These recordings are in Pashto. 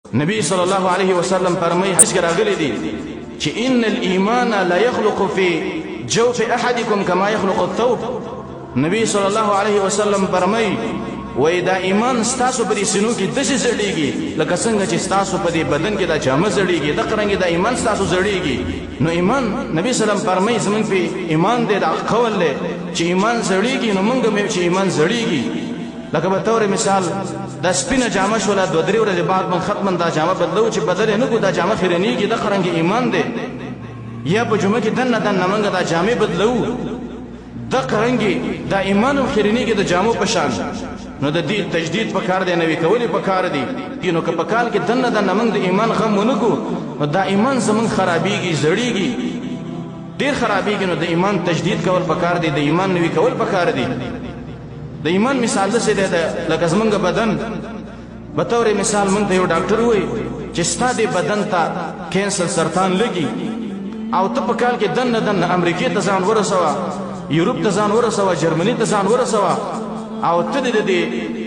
نبی صلی الله علیه وسلم فرمایي حدیث کې راغلی دی چې ان الايمان لا يخلق في جوف احدكم كما يخلق الثوب. نبی صلی الله علیه وسلم فرمایي وای دا ایمان ستاسو په دې سینو کې داسې زړیږي لکه څنګه چې ستاسو په دې بدن کې دا جامه زړیږي، دغه رنګ دا ایمان ستاسو زړیږي. نو ایمان نبی سلام فرمایي زمونږ په ایمان دی دا قول دی چې ایمان زړیږي، نو موږ هم چې ایمان زړیږي. لکه به طور مثال دا سپینه جامه شوله 2-3 ورځې بعد من ختما دا جامه بدلو چې بدل نه کو دا جامه خیرنیږي، دغه رنګ ایمان دی. یا په جمعه کې دنه موږ دا جامې بدلو، دغه رنګ دا ایمان هم خیرنیږي د جامو په شان. نو د دې تجدید په کار دی، نوی کول په کار دی. نو که په کال کې دنه موږ د ایمان غم ونه کو، نو دا ایمان زمونږ خرابېږي، زړیږي، ډېر خرابېږي. نو د ایمان تجدید کول په کار دی، د ایمان نوی کول په کار دی. د ایمان مثال داسې دی لکه زمونږ بدن به طور مثال موږ ته یو ډاکټر وایي چې ستا دې بدن ته کینسر سرطان لګي، او ته په کال کې دنه امریکې ته ځان ورسوه، یورپ ته ځان ورسوه، جرمني ته ځان ورسوه، او ته دې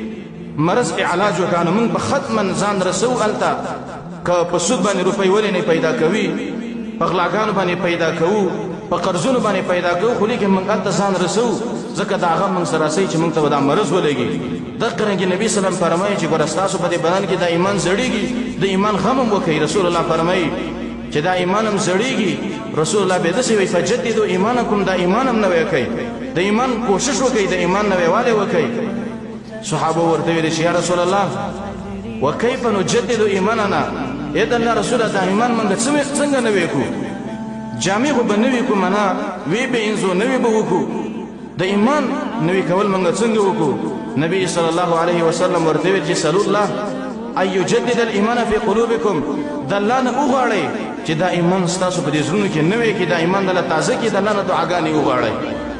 مرض علاج وکړه. نو موږ به ختما ځان رسو هلته، که په سود باندې روپۍ ولې نه پیدا کوي، په غلاګانو باندې پیدا کوو، په قرضونو باندې پیدا کوو، خو لیکن موږ هلته ځان رسو ځکه دا هغه موږ سره رسوي چې موږ ته به دا مرض ولګي. دغه رنګې نبي سلام فرمایي چې ګوره ستاسو په دې بدن کې دا ایمان زړیږي، د ایمان غم هم وکړئ. رسول الله فرمایي چې دا ایمان هم زړیږي. رسول الله به داسې وایي فجددوا ایمانکم، دا ایمان هم نوی کړئ، د ایمان کوشش وکړئ، د ایمان نوی والی وکړئ. صحابه ورته ویل چې یا رسول الله وکیف نجدد ایماننا، ای د الله رسوله دا ایمان موږ څنګه نوی کړو؟ جامې خو به نوی کړو، معنا وی به انځو نوی به وکړو، د ایمان نوی کول موږ څنګه وکړو؟ نبی صلی الله علیه وسلم ورته ویل چې سلو الله ان یجدد الايمان فی قلوبکم، د الله نه وغواړئ چې دا ایمان ستاسو په دې زړونو کې نوی کړي، دا ایمان دله تازه کړي، د الله نه دعاګانې وغواړئ.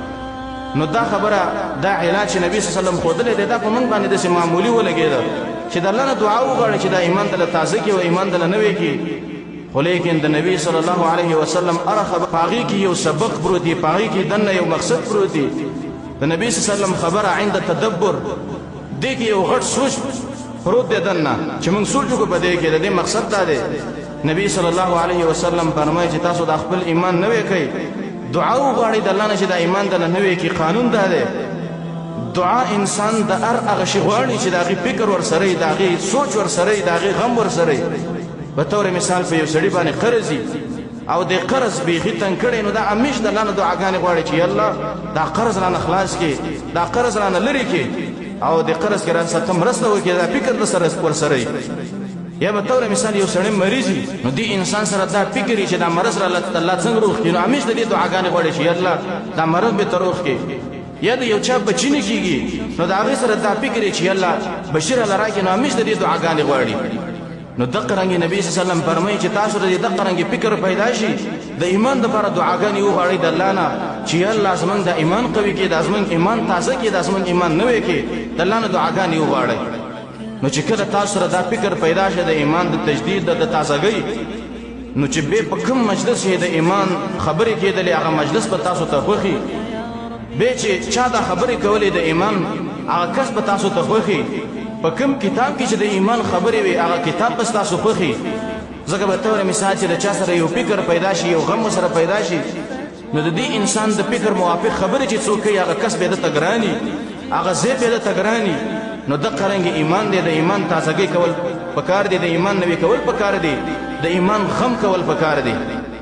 نو دا خبره دا علاج چې نبی صلی الله علیه وسلم ښودلی دی، دا په موږ باندې داسې معمولي ولګېده چې د الله نه دعا وغواړئ چې دا ایمان دله تازه کړي او ایمان دله نوی کړي. خو لیکن د نبی صلی الله علیه وسلم هره خبره په هغې کې یو سبق پروت دی، په هغې کې دننه یو مقصد پروت دی. د نبی صلی الله علیه وسلم خبره عند تدبر، دې کې یو غټ سوچ پروت دی دننه چې موږ سوچ وکړو په دې کې، د دې مقصد دا دی. نبی صلی الله علیه وسلم فرمایي چې تاسو د خپل ایمان نوی کړئ، دعا وغواړئ د الله نه چې د ایمان دله نوی کړي. قانون دا دی دعا انسان د هر هغه شي غواړي چې د هغې فکر ورسره وي، د هغې سوچ ورسره وي، د هغې غم ورسره وي. په طور مثال په یو سړي باندې قرض وي او د قرض بیخي تنګ کړی، نو دا همیش د الله نه دعاګانې غواړي چې الله دا قرض رانه خلاص کړي، دا قرض رانه لرې کړي، او د قرض کې راسره ته مرسته وکړي، دا فکر د سره ورسره وي. یا به طور مثال یو سړی مریض وي، نو دې انسان سره دا فکر وي چې دا مرض را الله څنګه روغ کړي، نو همیش د دې دعاګانې غواړي چې الله دا مرض به ته روغ کړي. یا د یو چا بچی نه کېږي، نو د هغې سره دا فکر وي چې الله بشیر الله راکړي، نو همیش د دې دعاګانې غواړي. نو دغه رنګې نبی صلی الله علیه وسلم فرمایي چې تاسو د دغه رنګې فکر پیدا شي، د ایمان دپاره دعاګانې وغواړئ د الله نه چې الله زموږ د ایمان قوي کړي، دا زموږ ایمان تازه کړي، دا زموږ ایمان نوی کړي، د الله نه دعاګانې وغواړئ. نو چې کله تاسو سره دا فکر پیدا شي د ایمان د تجدید د تازهګۍ، نو چې بیا په کوم مجلس کې د ایمان خبرې کېدلې، هغه مجلس به تاسو ته خوښي. بیا چې چا دا خبرې کولې د ایمان، هغه کس به تاسو ته خوښي. په کوم کتاب کې چې د ایمان خبرې وي، هغه کتاب به ستاسو خوښي. ځکه به طور مثال چې د چا سره یو فکر پیدا شي، یو غم سره پیدا شي، نو د دې انسان د فکر موافق خبرې چې څوک کوي، هغه کس به د ته ګراني، هغه ځای به د ته ګراني. نو دغه رنګې ایمان دی، د ایمان تازګۍ کول پکار دی، د ایمان نوی کول پکار دی، د ایمان غم کول پکار دی.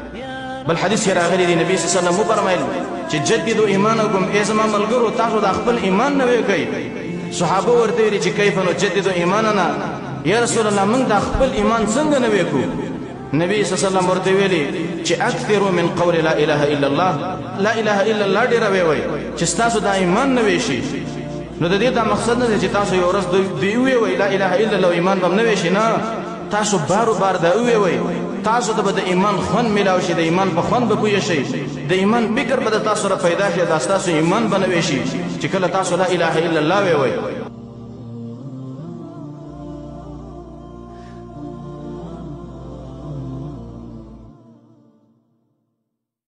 بل حدیث کې راغلی دی نبی صلی الله علیه وسلم وفرمایل چې جددوا ایمانکم، ای زما ملګرو تاسو د خپل ایمان نوی کړئ. صحابه ورته ویلي چې کیف نجدد ایماننا، یا رسول الله موږ د خپل ایمان څنګه نوی کړو؟ نبی صلی الله علیه وسلم ورته ویلي چې اکثروا من قول لا اله الا الله، لا اله الا الله ډېره ووایئ چې ستاسو د ایمان نوی شي. نو د دې دا مقصد نه دی چې تاسو یو ورځ دوی ووایئ لا اله الا الله، ایمان به هم نوی شي. نه، تاسو بارو بار دا ووایئ، تاسو ته به د ایمان خوند میلاو شي، د ایمان په خوند به پوه شئ، د ایمان فکر به د تاسو سره پیدا شي، دا ستاسو ایمان به نوی شي چې کله تاسو لا اله الا الله ووایئ.